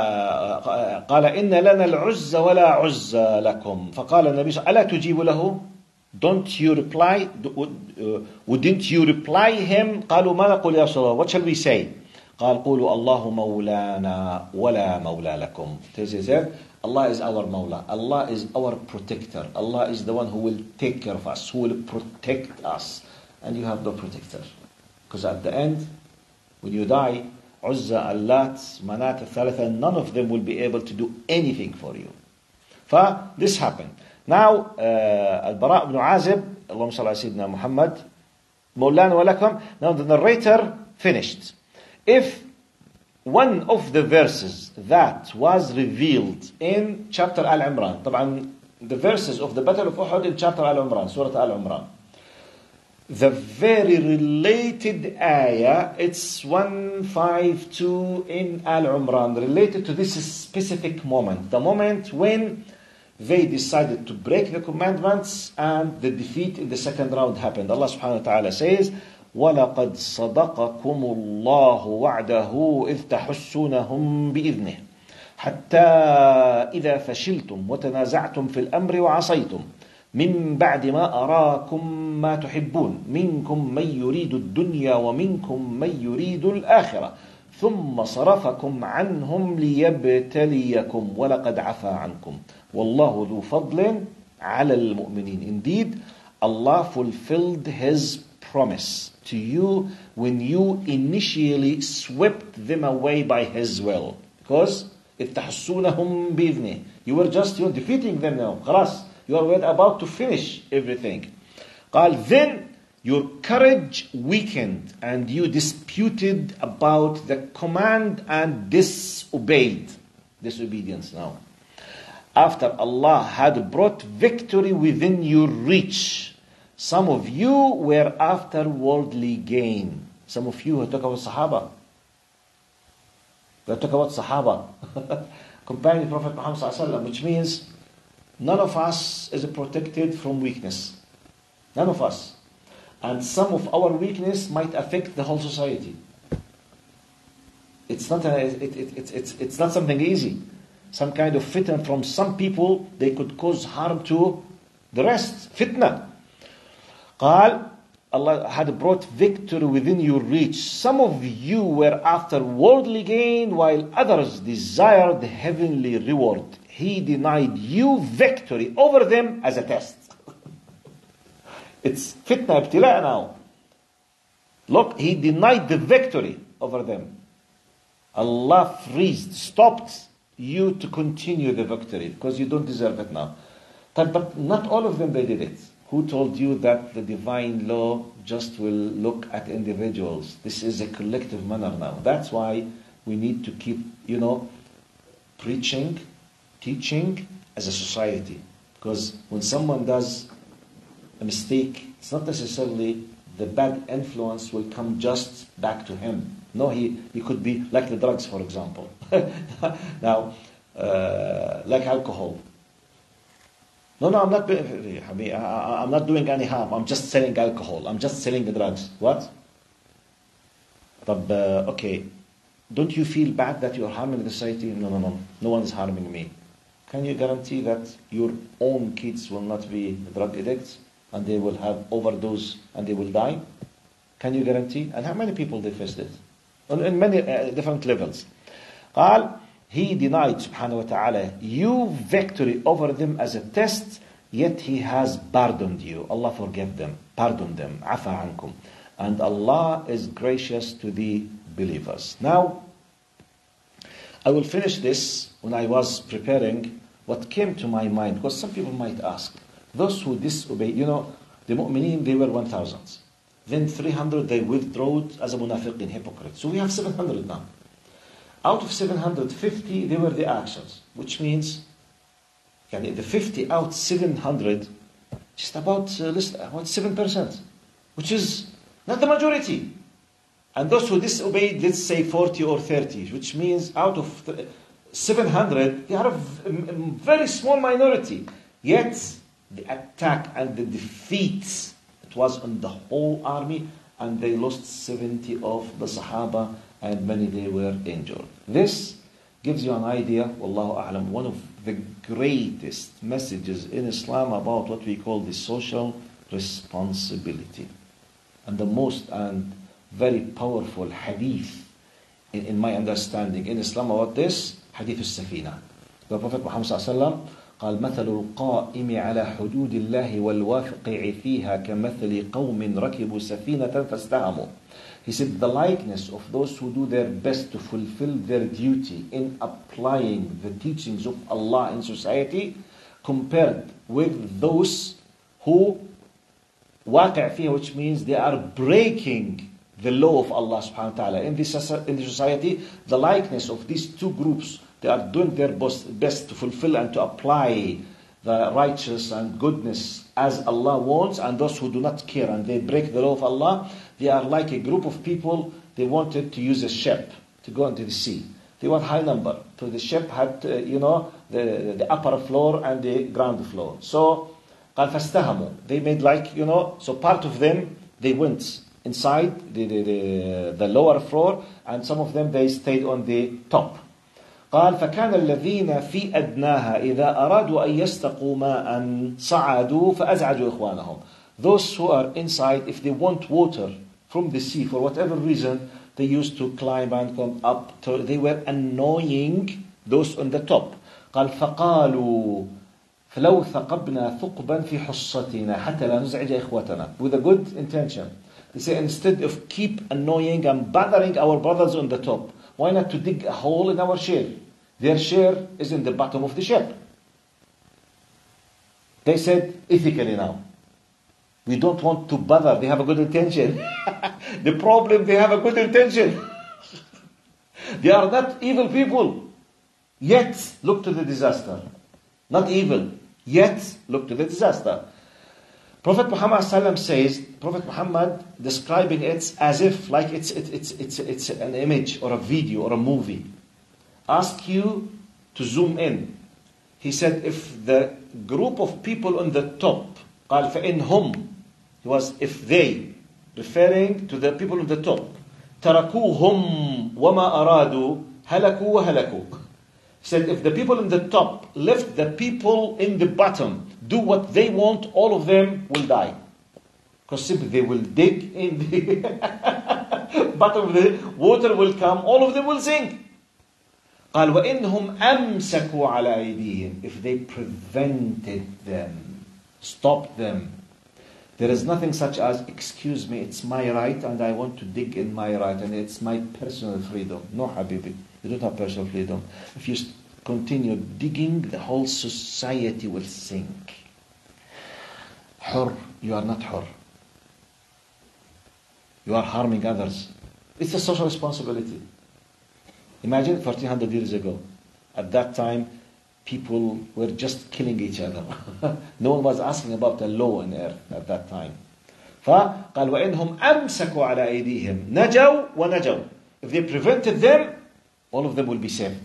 قال إن لنا العز ولا عز لكم. فقال النبي صلى الله عليه وسلم ألا تجيب له? Don't you reply? Wouldn't you reply him? قالوا ما نقول يا رسول الله. What shall we say? قال قولوا الله مولانا ولا مولى لكم. He said, Allah is our Mawla. Allah is our protector. Allah is the one who will take care of us, who will protect us. And you have no protector. Because at the end, when you die, Uzza, Allat, Manat, Thalatha, none of them will be able to do anything for you. This happened. Now, Al-Bara' ibn Azib, Allahumma salli ala Sayyidina Muhammad, Mawlana wa lakum. Now the narrator finished. If one of the verses that was revealed in chapter Al-Imran, طبعا the verses of the Battle of Uhud in chapter Al-Imran, Surah Al-Imran, the very related ayah, it's 152 in Al-Imran, related to this specific moment, the moment when they decided to break the commandments and the defeat in the second round happened. Allah subhanahu wa ta'ala says, وَلَقَدْ صَدَقَكُمُ اللَّهُ وَعْدَهُ إِذْ تَحُسُّونَهُمْ بِإِذْنِهِ حَتَّى إِذَا فَشِلْتُمْ وَتَنَازَعْتُمْ فِي الْأَمْرِ وَعَصَيْتُمْ مِنْ بَعْدِ مَا أَرَاكُمْ مَا تُحِبُّونَ مِنْكُمْ مَنْ يُرِيدُ الدُّنْيَا وَمِنْكُمْ مَنْ يُرِيدُ الْآخِرَةَ ثُمَّ صَرَفَكُمْ عَنْهُمْ لِيَبْتَلِيَكُمْ وَلَقَدْ عَفَا عَنْكُمْ وَاللَّهُ ذُو فَضْلٍ عَلَى الْمُؤْمِنِينَ. Indeed, Allah fulfilled His promise to you when you initially swept them away by His will. Because إِذْ تَحُسُّونَهُمْ بِإِذْنِهِ, you were just defeating them now. خلاص, you are about to finish everything. قال, then your courage weakened and you disputed about the command and disobeyed. Disobedience now. After Allah had brought victory within your reach, some of you were after worldly gain. Some of you talk about Sahaba. They talk about Sahaba. Companion Prophet Muhammad sallallahu alaihi wasallam, which means none of us is protected from weakness. None of us. And some of our weakness might affect the whole society. It's not it's not something easy. Some kind of fitna from some people, they could cause harm to the rest. Fitna. قال, Allah had brought victory within your reach. Some of you were after worldly gain, while others desired heavenly reward. He denied you victory over them as a test. It's fitna ibtila now. Look, He denied the victory over them. Allah stopped you to continue the victory because you don't deserve it now. But not all of them, they did it. Who told you that the divine law just will look at individuals? This is a collective manner now. That's why we need to keep, preaching, teaching as a society. Because when someone does a mistake, it's not necessarily the bad influence will come just back to him. No, he could be like the drugs, for example. Now, like alcohol. No, I'm not. I'm not doing any harm. I'm just selling alcohol. I'm just selling the drugs. What? But okay, don't you feel bad that you are harming the society? No. No one is harming me. Can you guarantee that your own kids will not be drug addicts and they will have overdose and they will die? Can you guarantee? And how many people they faced it? On many different levels. قال, He denied, subhanahu wa ta'ala, you victory over them as a test, yet He has pardoned you. Allah forgave them, pardoned them, afa ankum. And Allah is gracious to the believers. Now, I will finish this when I was preparing what came to my mind, because some people might ask, those who disobey, the mu'mineen, they were 1,000. Then 300 they withdrew as a munafiqin, hypocrite. So we have 700 now. Out of 750, they were the actions, which means the 50 out 700, just about 7%, which is not the majority. And those who disobeyed, let's say 40 or 30, which means out of 700, they are a very small minority. Yet the attack and the defeat, it was on the whole army, and they lost 70 of the Sahaba, and many they were injured. This gives you an idea, Wallahu A'lam, one of the greatest messages in Islam about what we call the social responsibility. And the most and very powerful hadith in my understanding in Islam about this, hadith al-Safina. The Prophet Muhammad ﷺ قال مثل القائم على حدود الله والواقع فيها كمثل قوم ركبوا سفينة فازدحموا. He said the likeness of those who do their best to fulfill their duty in applying the teachings of Allah in society compared with those who واقع فيها, which means they are breaking the law of Allah subhanahu wa ta'ala. In the society, the likeness of these two groups, they are doing their best to fulfill and to apply the righteous and goodness as Allah wants, and those who do not care and they break the law of Allah, they are like a group of people. They wanted to use a ship to go into the sea. They were high number. So the ship had, the upper floor and the ground floor. So, قال فاستهموا. They made so part of them, they went inside the lower floor, and some of them, they stayed on the top. قال فكان الذين في أدناها إذا أرادوا أن يستقوا ماء صعدوا فأزعجوا إخوانهم. Those who are inside, if they want water from the sea for whatever reason, they used to climb and come up. They were annoying those on the top. قال فقالوا فلو ثقبنا ثقبا في حصتنا حتى لا نزعج إخوتنا. With a good intention. They say, instead of keep annoying and bothering our brothers on the top, why not to dig a hole in our share? Their share is in the bottom of the ship. They said, ethically now, we don't want to bother. They have a good intention. The problem, they have a good intention. They are not evil people. Yet, look to the disaster. Not evil. Yet, look to the disaster. Prophet Muhammad says, Prophet Muhammad describing it as if like it's an image or a video or a movie. Ask you to zoom in. He said, if the group of people on the top, قال فإنهم, if they, referring to the people on the top, تركوهم وما أرادوا هلكوا وهلكوا. He said, if the people in the top left the people in the bottom do what they want, all of them will die. Because simply they will dig in the bottom of the water will come, all of them will sink. قال وإنهم أمسكوا على أيديهم. If they prevented them, stopped them. There is nothing such as, excuse me, it's my right and I want to dig in my right and it's my personal freedom. No, Habibi, you don't have personal freedom. If you continue digging, the whole society will sink. Hur, you are not hur. You are harming others. It's a social responsibility. Imagine 1400 years ago. At that time, people were just killing each other. No one was asking about the law in earth at that time. فقال وإنهم أمسكوا على أيديهم نجوا ونجوا. If they prevented them, all of them will be saved.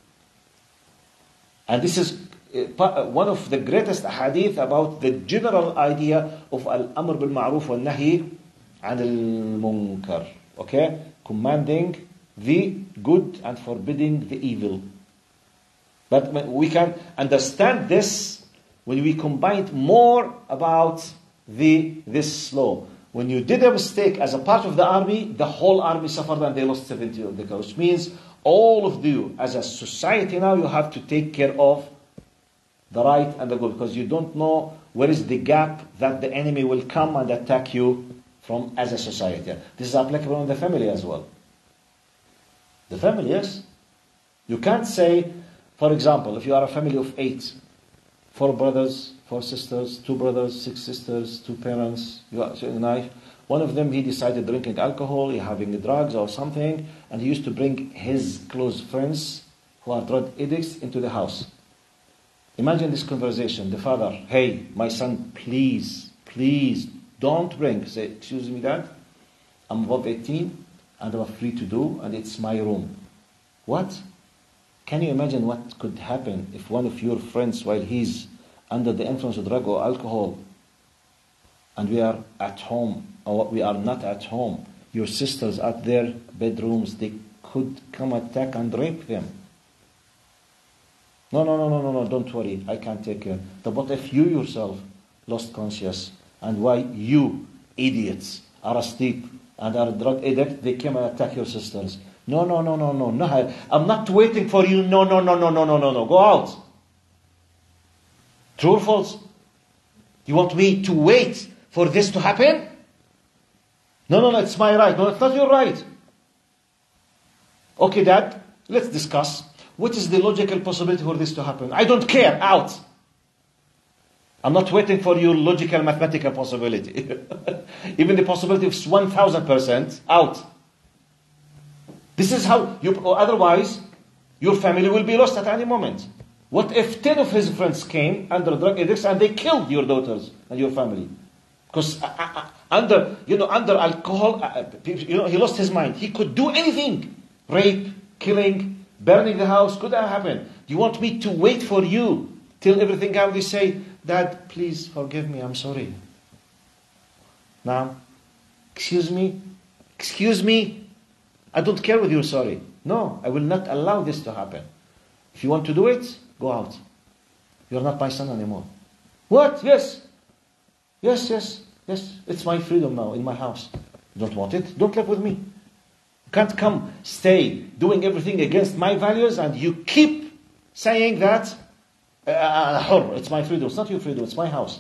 And this is one of the greatest hadith about the general idea of al-amr bil-ma'ruf wal-nahi al-munkar. Okay? Commanding the good and forbidding the evil. But we can understand this when we combine more about this law. When you did a mistake as a part of the army, the whole army suffered and they lost 70 of the coast. Which means all of you as a society now, you have to take care of the right and the good, because you don't know where is the gap that the enemy will come and attack you from as a society. This is applicable in the family as well. The family, yes. You can't say, for example, if you are a family of 8, 4 brothers, 4 sisters, 2 brothers, 6 sisters, 2 parents, you are a knife. One of them, he decided drinking alcohol, he having drugs or something, and he used to bring his close friends who are drug addicts into the house. Imagine this conversation. The father, hey, my son, please, don't bring. Say, excuse me, Dad, I'm above 18 and I'm free to do, and it's my room. What? Can you imagine what could happen if one of your friends, while he's under the influence of drug or alcohol, and we are at home, or we are not at home, your sisters at their bedrooms, they could come attack and rape them. No, don't worry, I can take care. But if you yourself lost conscious, and why you idiots are asleep and are drug addict, they came and attack your sisters. No, I'm not waiting for you. No, go out. True or false? You want me to wait for this to happen? No, it's my right. No, it's not your right. Okay, Dad, let's discuss. What is the logical possibility for this to happen? I don't care. Out. I'm not waiting for your logical, mathematical possibility. Even the possibility of 1,000%, out. This is how you, or otherwise, your family will be lost at any moment. What if 10 of his friends came under drug addicts and they killed your daughters and your family? Because under alcohol, he lost his mind. He could do anything. Rape, killing, burning the house, could that happen? You want me to wait for you till everything comes? They say, Dad, please forgive me, I'm sorry. Now, excuse me, I don't care whether you're sorry. No, I will not allow this to happen. If you want to do it, go out. You're not my son anymore. What? Yes. It's my freedom now in my house. You don't want it? Don't live with me. You can't come, stay, doing everything against my values, and you keep saying that, it's my freedom. It's not your freedom, it's my house.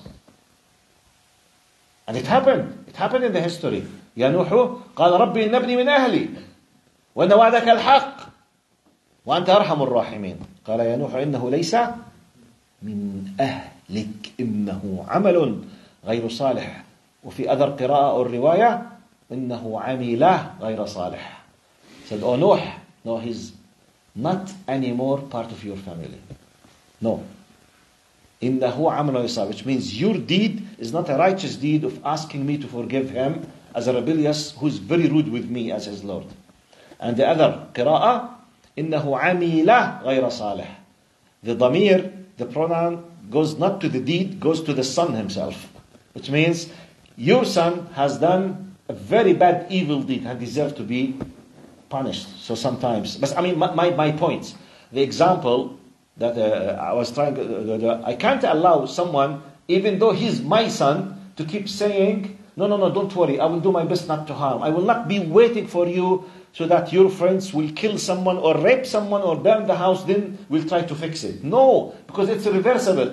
And it happened. It happened in the history. يا نوح قال ربي إن ابني من أهلي وإن وعدك الحق وأنت أرحم الراحمين قال يا نوح إنه ليس من أهلك إنه عمل غير صالح وفي أثر قراءة أو الرواية إنه عمل غير صالح. Said, oh Noah, no, he's not anymore part of your family. No. إنه عمل غير صالح, which means your deed is not a righteous deed of asking me to forgive him as a rebellious who's very rude with me as his Lord. And the other قراءة إنه عمل غير صالح. The ضمير, the pronoun, goes not to the deed, goes to the son himself. Which means your son has done a very bad evil deed and deserves to be punished. So sometimes, but I mean my point, the example that I was trying, I can't allow someone, even though he's my son, to keep saying, no, don't worry, I will do my best not to harm. I will not be waiting for you so that your friends will kill someone or rape someone or burn the house, then we'll try to fix it. No, because it's irreversible.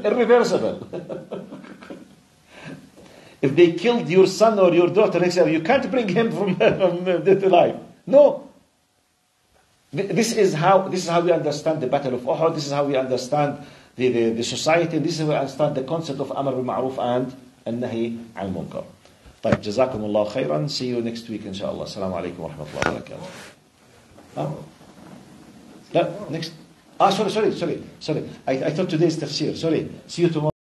If they killed your son or your daughter, you can't bring him from death to life. No. This is how we understand the Battle of Uhud. This is how we understand the society. This is how we understand the concept of Amr bil Ma'ruf and Nahi al Munkar. طيب جزاكم الله خيرا. See you next week إن شاء الله. السلام عليكم ورحمة الله وبركاته. لا next. Sorry. I thought today is tafsir. Sorry. See you tomorrow.